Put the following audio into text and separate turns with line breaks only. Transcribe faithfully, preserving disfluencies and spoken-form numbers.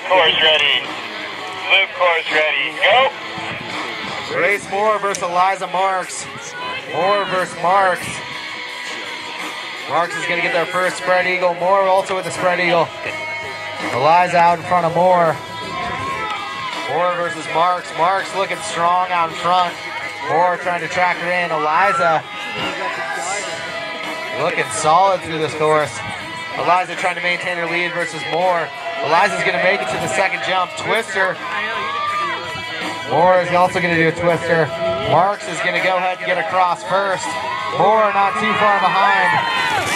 course ready. Loop course ready. Go.
Grace Moore versus Eliza Marks. Moore versus Marks. Marks is going to get their first spread eagle. Moore also with the spread eagle. Eliza out in front of Moore. Moore versus Marks. Marks looking strong out in front. Moore trying to track her in. Eliza looking solid through this course. Eliza trying to maintain her lead versus Moore. Eliza's going to make it to the second jump. Twister. Moore is also going to do a twister. Marks is going to go ahead and get across first. Moore not too far behind.